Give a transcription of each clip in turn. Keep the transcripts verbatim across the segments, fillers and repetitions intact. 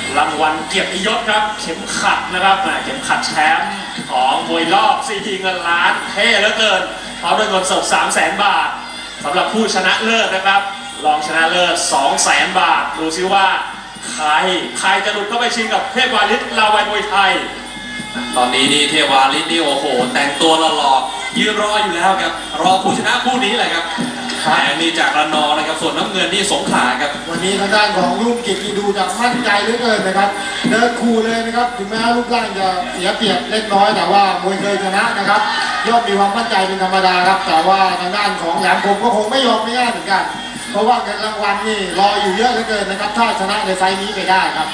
รางวัลเกียรติยศครับเข็มขัดนะครับเข็มขัดแชมป์ของมวยรอบซีพีเงินล้านเท่เหลือเกินพร้อมด้วยเงินสด สามแสน บาทสำหรับผู้ชนะเลิศนะครับรองชนะเลิศ สองแสน บาทดูซิว่าใครใครจะหลุดเข้าไปชิงกับเทพวาลิศลาวัยมวยไทยตอนนี้นี่เทพวาลิศนี่โอ้โหแต่งตัวหล่อๆยืนรออยู่แล้วครับรอผู้ชนะคู่นี้เลยครับแข่งนี่จากระนองนะครับส่วนน้ำเงินนี่สงขลาครับวันนี้ทางด้านของรุ่งกิจดูจากมั่นใจเหลือเกินนะครับเดินคู่เลยนะครับถึงแม้รูปร่างจะเสียเปรียบเล็กน้อยแต่ว่ามวยเคยชนะนะครับย่อมมีความมั่นใจเป็นธรรมดาครับแต่ว่าทางด้านของแหลมคมก็คงไม่ยอมไม่ง่ายเหมือนกันเพราะว่าเงินรางวัลนี่รออยู่เยอะเหลือเกินนะครับถ้าชนะในไฟนี้ไปได้ครับ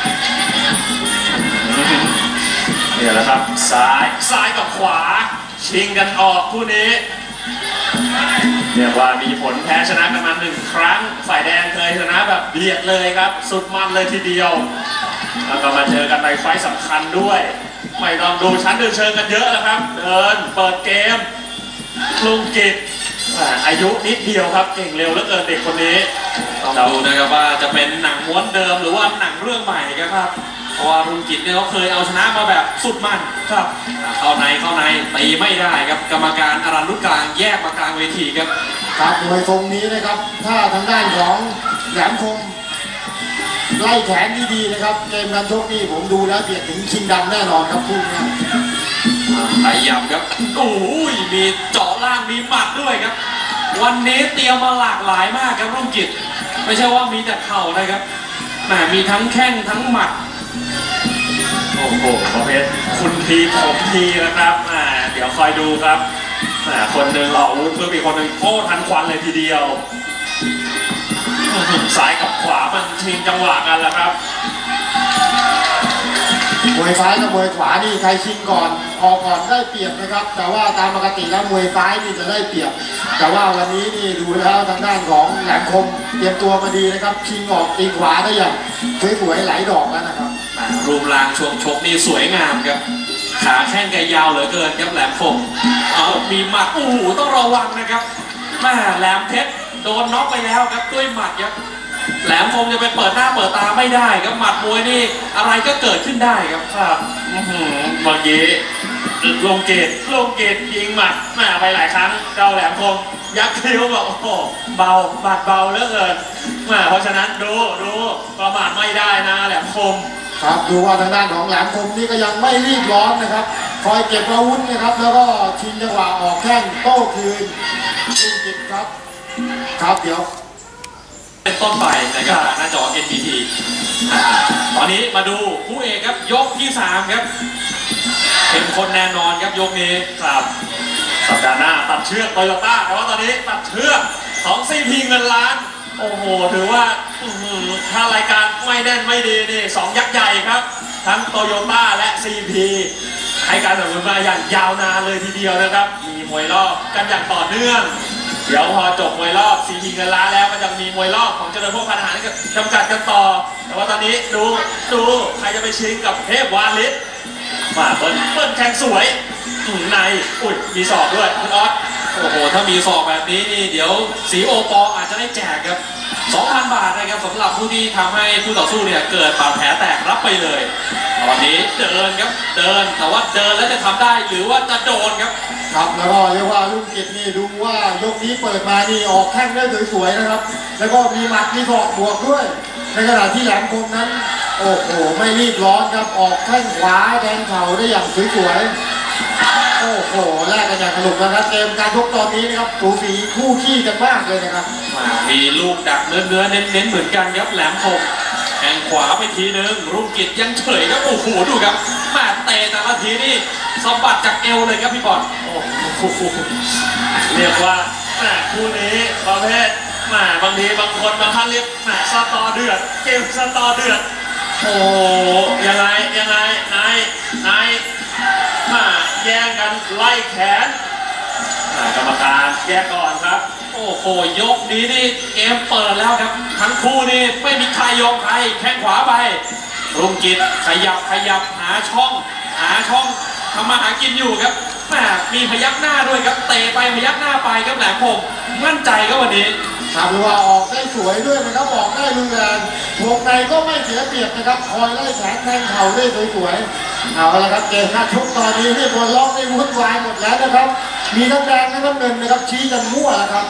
นี่แหละครับซ้ายซ้ายกับขวาชิงกันออกคู่นี้เรียกว่ามีผลแพ้ชนะกันมาหนึ่งครั้งฝ่ายแดงเคยชนะแบบเบียดเลยครับสุดมันเลยทีเดียวแล้วก็มาเจอกันในไฟสำคัญด้วยไม่ต้องดูชั้นเดินเชิงกันเยอะแล้วครับเดินเปิดเกมลุงกิจอายุนิดเดียวครับเก่งเร็วเหลือเกินเด็กคนนี้ต้องดูนะครับว่าจะเป็นหนังม้วนเดิมหรือว่าหนังเรื่องใหม่ครับเพราะว่ารุ่งกิจเนี่ยเขาเคยเอาชนะมาแบบสุดมันครับเข้าในเข้าในตีไม่ได้ครับกรรมการอารันรุกลางแยกมากลางเวทีครับครับมวยทรงนี้นะครับถ้าทางด้านของแหลมคมไล่แขนดีๆนะครับเกมการชกนี่ผมดูแล้วเบียดถึงชิงดำแน่นอนครับคู่นี้ขยับครับโอ้ยมีเจาะล่างมีหมัดด้วยครับวันนี้เตรียมมาหลากหลายมากครับรุ่งกิจไม่ใช่ว่ามีแต่เข่านะครับแหมมีทั้งแข้งทั้งหมัดโอ้โหประเภทคุณทีผมทีนะครับอ่าเดี๋ยวคอยดูครับอ่าคนหนึ่งออกอาวุธเพื่ออีกคนหนึ่งโค้ทันควันเลยทีเดียวซ้ายกับขวามันชิงจังหวะกันแล้วครับมวยซ้ายกับมวยขวานี่ใครชิงก่อนออกก่อนได้เปรียบนะครับแต่ว่าตามปกติแล้วมวยซ้ายนี่จะได้เปรียบแต่ว่าวันนี้นี่ดูแล้วทางด้านของแหลมคมเตรียมตัวมาดีนะครับชิงออกตีขวาได้อย่างสวยๆไหลดอกแล้วนะครับรูปร่างช่วงชกนี่สวยงามครับขาแข้งแกยาวเหลือเกินครับแหลมคมเอามีหมัดโอ้โหต้องระวังนะครับแม่แหลมเพชรโดนน็อกไปแล้วครับด้วยหมัดครับแหลมคมจะไปเปิดหน้าเปิดตาไม่ได้ครับหมัดมวยนี่อะไรก็เกิดขึ้นได้ครับครับเมื่อกี้ลงเกตลงเกตยิงหมัดแม่ไปหลายครั้งเจ้าแหลมคมยักคิ้วบอกโอ้โหเบาบาดเบาเหลือเกินแม่เพราะฉะนั้นดูดูประมาทไม่ได้นะแหลมคมครับดูว่าทางด้านของแหลมคมนี่ก็ยังไม่รีบร้อนนะครับคอยเก็บอาวุธนะครับแล้วก็ชิงจังหวะออกแข้งโต้คืนลุงกิจครับครับเดี๋ยวเป็นต้นไปนะครับหน้าจอ เอ็น บี ที ตอนนี้มาดูคู่เอกครับยกที่สามครับเข้มข้นแน่นอนครับยกนี้ครับสัปดาห์หน้าตัดเชือกโตโยต้าแต่ว่าตอนนี้ตัดเชือกของซีพีเงินล้านโอ้โหถือว่าถ้ารายการไม่แน่นไม่ดีนี่สองยักษ์ใหญ่ครับทั้งโตโยต้าและซีพีให้การสนับสนุนมาอย่างยาวนานเลยทีเดียวนะครับมีมวยรอบกันอย่างต่อเนื่องเดี๋ยวพอจบมวยรอบซีพีเงินล้านแล้วก็จะมีมวยรอบของเจริญพวกพันหารจำกัดกันต่อแต่ว่าตอนนี้ดูดูใครจะไปชิงกับเทพวาลิศมาเปิ้ลเปิ้ลแข่งสวยในอุ้ยมีศอกด้วยคุณออสโอ้โหถ้ามีศอกแบบนี้นี่เดี๋ยวสีโอปออาจจะได้แจกครับ สองพัน บาทนะครับสำหรับผู้ที่ทำให้ผู้ต่อสู้เนี่ยเกิดบาดแผลแตกรับไปเลยตอนนี้เดินครับเดินแต่ว่าเดินแล้วจะทำได้หรือว่าจะโดนครับครับแล้วก็เรียกว่าลุงกิจนี่ดูว่ายกนี้เปิดมานี่ออกแข้งได้สวยๆนะครับแล้วก็มีหมัดมีศอกบวกด้วยในขณะที่แหลมคมนั้นโอ้โหไม่รีบร้อนครับออกแข้งขวาแทงเข่าได้อย่างสวยๆโอ้โหแลกกันอย่างสนุกนะครับเกมการชกตอนนี้นะครับสูสีคู่ขี้กันมากเลยนะครับมีลูกดักเนื้อเนื้อเน้นๆเหมือนกันครับแหลมคมแทงขวาไปทีนึงรุ่งกิจยังเฉยครับโอ้โหดูครับแม่เตะแต่ละทีนี่สะบัดจากเอวเลยครับพี่บอลโอ้โหเรียกว่าแม่คู่นี้ประเภทแม่บางทีบางคนบางท่านเรียกแม่สตอเดือดเกมสตอเดือดโอ้ยังไงยังไงนายนายมาแย่งกันไล่แขนกรรมการแยกก่อนครับโอ้โหยกนี้นี่เกมเปิดแล้วครับทั้งคู่นี่ไม่มีใครยอมใครแข้งขวาไปรุ่งกิจขยับขยับหาช่องหาช่องทำมาหากินอยู่ครับแหมมีพยักหน้าด้วยครับเตะไปพยักหน้าไปครับแหลมคมมั่นใจครับวันนี้ทำว่าออกได้สวยด้วยนะครับออกได้รุนแรงวงในก็ไม่เสียเปรียบนะครับคอยไล่แขนแทงเข่าได้สวยๆเอาละครับเกมการชกตอนนี้ที่บนล็อกได้วุ่นวายหมดแล้วนะครับมีทั้งแดงทั้งน้ำเงินนะครับชี้กันมั่วแล้วครับ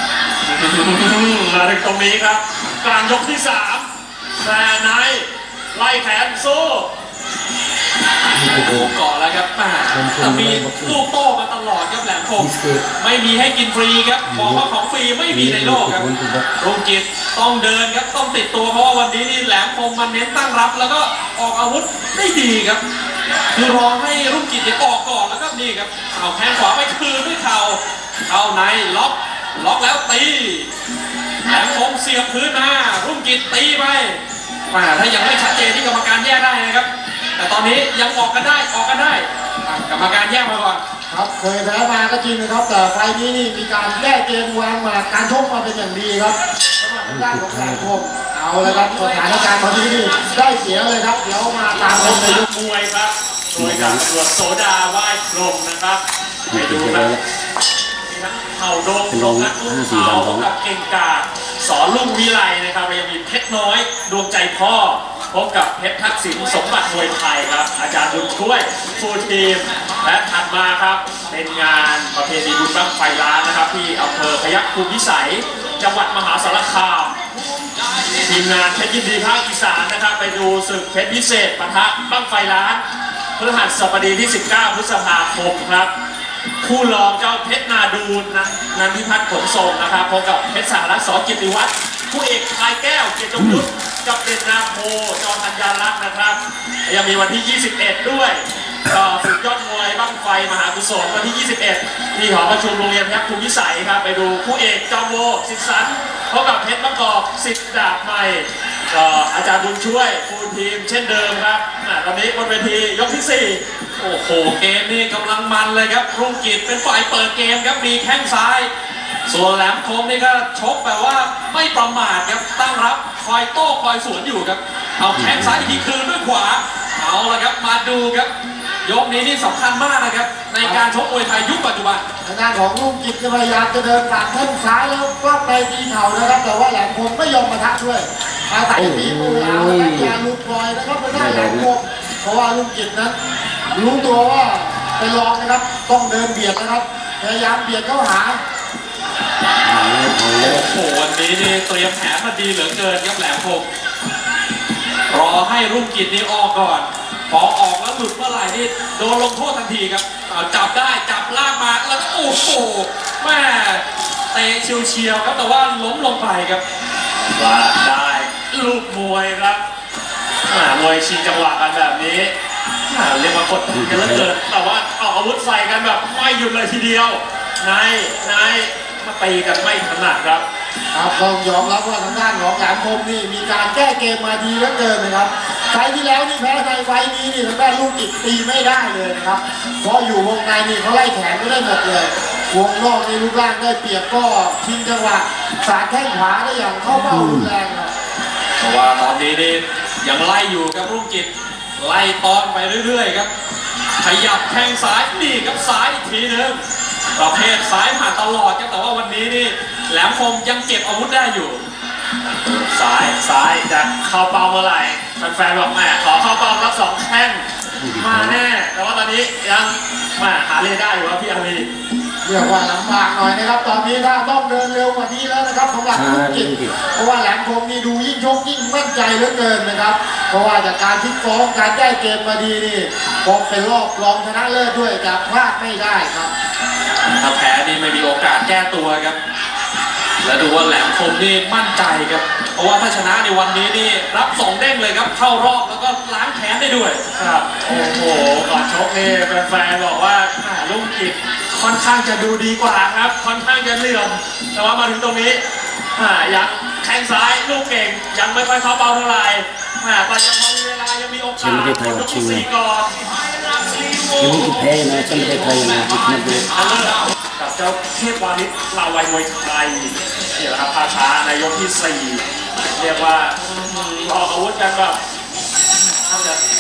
มาถึงตรงนี้ครับกลางยกที่สามแต่ไหนไล่แขนสู้โอ้เกาะแล้วครับแต่มีลูกโต้มาตลอดครับแหลมคมไม่มีให้กินฟรีครับบอกว่าของฟรีไม่มีในโลกครับรุ่งกิตต้องเดินครับต้องติดตัวเพราะว่าวันนี้นี่แหลมคมมันเน้นตั้งรับแล้วก็ออกอาวุธได้ดีครับคือรอให้รุ่งกิตเนี่ยออกก่อนแล้วก็นี่ครับเอาแข้งขวาไปคืนด้วยเข่าเข้าในล็อกล็อกแล้วตีแหลมคมเสียบพื้นมารุ่งกิตตีไปถ้ายังไม่ชัดเจนที่กรรมการแยกได้นะครับแต่ตอนนี้ยังออกกันได้ออกกันได้กรรมการแยกมาก่อนครับเคยแพ้มาก็จริงนะครับแต่ไฟนี้นี่มีการแก้เกมวางมาการชกมาเป็นอย่างดีครับสำหรับด้านของแหลมคมเอาเลยครับสถานการณ์ตอนนี้นี่ได้เสียเลยครับเดี๋ยวมาตามในยกมวยครับโดยการตำรวจโสดาไหว้พรหมนะครับไปดูนะเข่าโดงลงนักลูกเข่ากับเก่งกาจสอนลุงวิไลนะครับยังมีเพชรน้อยดวงใจพ่อพบกับเพชรทักษิณสมบัติมวยไทยครับอาจารย์บุญช่วยฟูลทีมและถัดมาครับเป็นงานประเพณีบุญบั้งไฟล้านนะครับที่อำเภอพยัคฆ์ภูมิพิสัยจังหวัดมหาสารคามทีมงานเพชรยินดีภาคอีสานนะครับไปดูศึกเพชรพิเศษปะทะบั้งไฟล้านพฤหัสบดีที่สิบเก้าพฤษภาคมครับคู่รองเจ้าเพชรนาดูนนะนันทิพัฒน์ขนส่งนะครับพบกับเพชรสหรัฐสอกิตติวัฒน์คู่เอกพายแก้วเกียรติจงยุทธกับเด่นนาโพจอธัญญาลักษณ์นะครับยังมีวันที่ยี่สิบเอ็ดด้วยก็ฝึกยอดมวยบั้งไฟมหากุศลวันที่ยี่สิบเอ็ดที่หอประชุมโรงเรียนพยัคฆ์ภูมิพิสัยครับไปดูคู่เอกจอมโวสิทธิสันพบกับเพชรมะกอกสิทธิ์ดาบใหม่ก็อาจารย์บุญช่วยฟูลทีมเช่นเดิมครับตอนนี้บนเวทียกที่สี่โอ้โหเกมนี้กำลังมันเลยครับรุ่งกิตเป็นฝ่ายเปิดเกมครับมีแข้งซ้ายส่วนแหลมคมนี่ก็ชกแบบว่าไม่ประมาทครับตั้งรับคอยโต้คอยสวนอยู่ครับเอาแข้งซ้ายทีคืนด้วยขวาเอาละครับมาดูครับยกนี้นี่สำคัญมากนะครับในการชกมวยไทยยุคปัจจุบันทางด้านของรุ่งกิตพยายามจะเดินผ่านแข้งซ้ายแล้วกลับไปตีเข่านะครับแต่ว่าแหลมคมไม่ยอมมาทักช่วยอาศัยตีมือเอาอย่าลุกปล่อยนะครับไม่ได้แหลมคมเพราะว่ารุ่งกิตนั้นรู้ตัวว่าไปลองนะครับต้องเดินเบียดนะครับพยายามเบียดเข้าหาโอ้โหวันนี้นี่เตรียมแผนมาดีเหลือเกินครับแหลมคมรอให้รุ่งกิตนี่ออกก่อนพอออกแล้วหลุดเมื่อไหร่นี่โดนลงโทษทันทีครับจับได้จับลากมาแล้วก็โอ้โหแม่เตะเฉียวๆครับแต่ว่าล้มลงไปครับว่าได้ลูกมวยครับมวยชิงจังหวะกันแบบนี้เรียกว่ากดดันกันเหลือเกินแต่ว่าออกอาวุธใส่กันแบบไม่หยุดเลยทีเดียวนายนายมาตีกันไม่ถนัดครับครับต้องยอมรับว่าทางด้านของแหลมคมนี่มีการแก้เกมมาดีเหลือเกินนะครับไฟที่แล้วนี่แพ้ในไฟนี้นี่ทางด้านลูกกิตตีไม่ได้เลยนะครับเพราะอยู่วงในนี่เขาไล่แขนไม่ได้หมดเลยวงนอกนี่รูปร่างได้เปรียบก็ชิงจังหวะสาดแข้งขวาได้อย่างเข้าเป้ารุนแรงครับเพราะว่าตอนนี้นี่ยังไล่อยู่กับรุ่งกิตไล่ตอนไปเรื่อยๆครับขยับแข้งซ้ายนี่กับซ้ายอีกทีนึงประเภทซ้ายผ่านตลอดครับแต่ว่าวันนี้นี่แหลมคมยังเก็บอาวุธได้อยู่ซ้ายซ้ายจะเข้าเป้าเมื่อไหร่แฟนๆบอกแม่ขอเข้าเป้ารับสองแข้งมาแน่แต่ว่าตอนนี้ยังมาหาเรียได้อยู่ครับพี่อารีเรียกว่าลำบากหน่อยนะครับตอนนี้ถ้าต้องเดินเร็วกว่านี้แล้วนะครับสำหรับรุ่งกิตเพราะว่าแหลมคมนี่ดูยิ่งชกยิ่งมั่นใจเหลือเกินนะครับเพราะว่าจากการทิศฟ้องการได้เกมมาดีนี่พอเป็นรอบรองชนะเลิศด้วยจะพลาดไม่ได้ครับถ้าแพ้นี่ไม่มีโอกาสแก้ตัวครับและดูว่าแหลมคมนี่มั่นใจครับเพราะว่าถ้าชนะในวันนี้นี่รับสองเด้งเลยครับเข้ารอบแล้วก็ล้างแค้นได้ด้วยครับโอ้โหก่อนชกนี่แฟนๆบอกว่ารุ่งกิตค่อนข้างจะดูดีกว่าครับค่อนข้างจะเหลื่อมแต่ว่ามาถึงตรงนี้ยังแข้งซ้ายลูกเก่งยังไม่ค่อยเข้าเป้าเท่าไหร่แต่ยังพอมีเวลายังมีโอกาสยกที่สี่ก่อนยังไม่แพ้นะฉันไม่ได้ไทยนะที่นั่นเลยกับเจ้าเทพวานิชลาวัยมวยไทยนี่แหละครับภาช้าในยกที่สี่เรียกว่าออกอาวุธกันแบบน่าจะ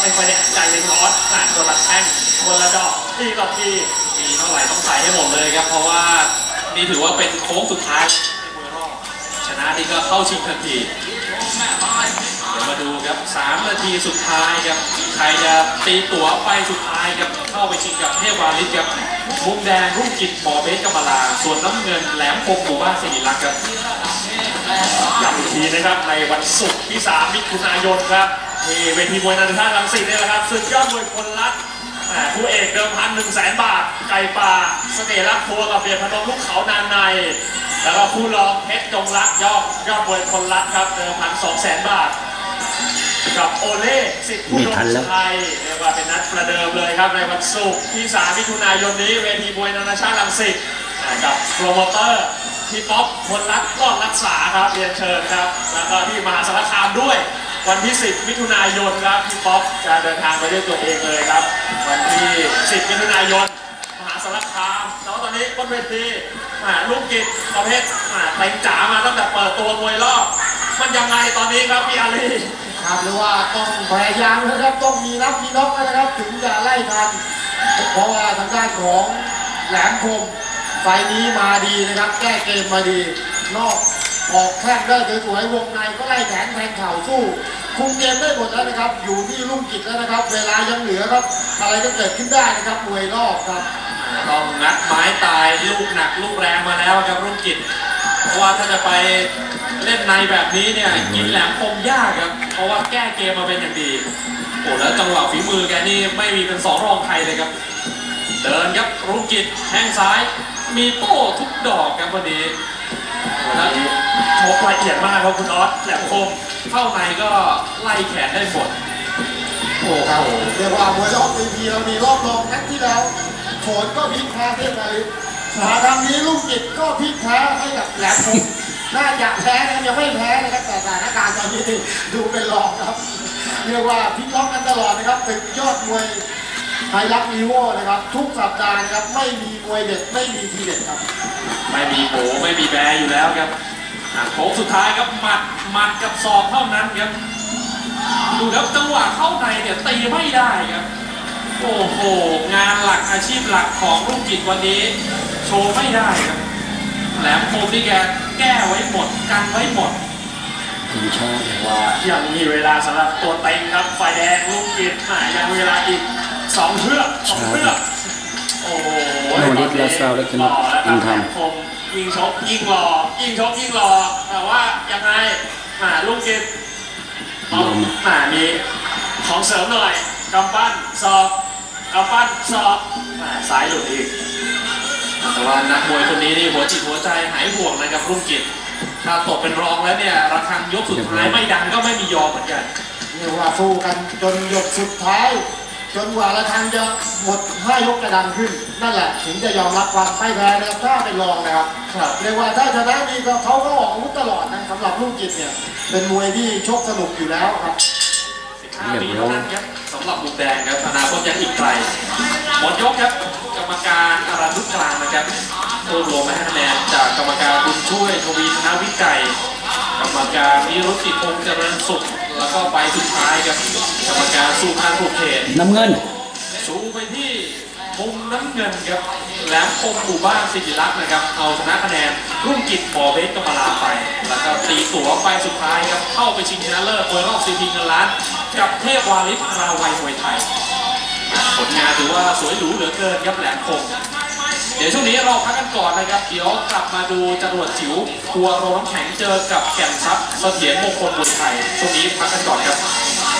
ไม่ค่อยได้ใจเลยร้อนหนักคนละแข้งคนละดอกทีต่อทีมีเท่าไหร่ต้องใส่ให้หมดเลยครับเพราะว่านี่ถือว่าเป็นโค้งสุดท้ายในมวยรอบชนะนี่ก็เข้าชิงทันทีเดี๋ยวมาดูครับสามนาทีสุดท้ายครับใครจะตีตั๋วไปสุดท้ายครับเข้าไปชิงกับเทพวาลิศครับมุมแดงรุ่งกิจหมอเบสกำมลาส่วนน้ำเงินแหลมคมหมู่บ้านศิริลักษณ์ครับย้ำอีกทีนะครับในวันศุกร์ที่สามมิถุนายนครับที่เวทีมวยนานาชาติรังสิตนี่แหละครับศึกยอดมวยคนรักผู้เอกเดิมพันหนึ่งแสนบาทไก่ป่าเสน่ห์รักทัวร์กับเบียร์พนมลูกเขานานในแล้วก็ผู้รองเพชรจงรักยอดยอดมวยคนรักครับเดิมพันสองแสนบาทกับโอเล่สิทธิ์ผู้ดมชัยเรียกว่าเป็นนัดประเดิมเลยครับในวันศุกร์ที่สามมิถุนายนนี้เวทีมวยนานาชาติรังสิตกับโปรโมเตอร์พี่ป๊อปคนรักก็รักษาครับเรียนเชิญครับแล้วก็ที่มหาสารคามด้วยวันที่สิบมิถุนายนครับพี่ป๊อปจะเดินทางไปด้วยตัวเองเลยครับวันที่สิบมิถุนายนมหาสารคามแล้วตอนนี้บนเวทีลูกกิจประเภทเต็งจ๋ามาตั้งแต่เปิดตัวมวยรอบมันยังไงตอนนี้ครับพี่อาลีครับหรือว่าต้องพยายามนะครับต้องมีนับมีน็อกนะครับถึงจะไล่ทันเพราะว่าทางด้านของแหลมคมไฟนี้มาดีนะครับแก้เกมมาดีนอกออกแข้งได้สวยๆวงในก็ไล่แขนแทงเข่าสู้คุมเกมได้หมดแล้วนะครับอยู่ที่ลุ่มกิจแล้วนะครับเวลายังเหลือครับอะไรก็เกิดขึ้นได้นะครับมวยรอบครับต้องงัดไม้ตายลูกหนักลูกแรงมาแล้วครับรุ่งกิจเพราะว่าถ้าจะไปเล่นในแบบนี้เนี่ยกินแหลมคมยากครับเพราะว่าแก้เกมมาเป็นอย่างดีโอ้แล้วจังหวะฝีมือแกนี่ไม่มีเป็นสองรองใครเลยครับเดินครับรุ่งกิจแข้งซ้ายมีโต้ทุกดอกครับวันนี้แล้วโชกละเอียดมากครับคุณออสแหลมคมเข้าในก็ไล่แขนได้หมดโอ้ครับเรียกว่ามวยรอบทีพีเรามีรอบรองนัดที่แล้วโขนก็พลิกแพ้เทพวาลิศมาทางนี้ลูกกิจก็พลิกแพ้ให้กับแหลมคมน่าจะแพ้นะยังไม่แพ้นะครับแต่สถานการณ์ตอนนี้ดูเป็นรองครับเรียกว่าพลิกล็อกกันตลอดนะครับเป็นยอดมวยไทยรัฐอีโวนะครับทุกสัปดาห์นะครับไม่มีมวยเด็ดไม่มีทีเด็ดครับไม่มีโผไม่มีแบอยู่แล้วครับโค้งสุดท้ายครับหมัดหมัดกับศอกเท่านั้นครับดูครับจังหวะเข้าในเนี่ยตีไม่ได้ครับโอ้โหงานหลักอาชีพหลักของรุ่งกิจวันนี้โชว์ไม่ได้ครับแหลมคมที่แกแก้ไว้หมดกันไว้หมดทีมชาติว่ายังมีเวลาสำหรับตัวเต็งครับไฟแดงรุ่งกิจยังมีเวลาอีกสองเชือกสองเชือกโอ้โหโนดิกลาซาวและคณะอินทำคมยิงชกยิงหล่อยิงชกยิงหล่อแต่ว่ายังไงอ่าลูกกิจอ่ามีของเสริมหน่อยกำปั้นสอบกำปั้นสอบอ่าสายหลุดอีกแต่ว่านักมวยคนนี้นี่หัวจิตหัวใจหายห่วงนะครับรุ่งกิจถ้าตกเป็นรองแล้วเนี่ยระฆังยกสุดท้ายไม่ดังก็ไม่มียอมเหมือนกันเรียกว่าสู้กันจนยกสุดท้ายจนกว่าระฆังจะหมดห้ายกจะดังขึ้นนั่นแหละถึงจะยอมรับความไม่แพ้นะครับถ้าเป็นรองนะครับเรียกว่าถ้าชนะนี่ก็เขาก็ออกอาวุธตลอดนะสำหรับลูกกิจเนี่ยเป็นมวยที่ชกสนุกอยู่แล้วครับสิบห้าปีเท่านั้นครับสำหรับมุมแดงครับอนาคตยังอีกไกลหมดยกครับกรรมการอารันทุกกลางนะครับรวบรวมมาให้คะแนนจากกรรมการบุญช่วยทวีธนวิไก่กรรมการนิรุตติพงษ์เจริญสุขแล้วก็ไปสุดท้ายครับกรรมการสุพรรณภูเขตน้ำเงินชูไปที่มุมน้ำเงินครับแหลมคมหมู่บ้านศิริลักษณ์นะครับเอาชนะคะแนนรุ่งกิจหมอเบสกำมลาไปแล้วก็ตีตั๋วไปสุดท้ายครับเข้าไปชิงชนะเลิศมวยรอบซีพีเงินล้านกับเทพวาลิศราวัยมวยไทยผลงานถือว่าสวยหรูเหลือเกินครับแหลมคมเดี๋ยวช่วงนี้เราพักกันก่อนนะครับเดี๋ยวกลับมาดูจรวดจิ๋วทัวร์โรงน้ำแข็งเจอกับแก่นทรัพย์เสถียรมงคลมวยไทยช่วงนี้พักกันก่อนครับ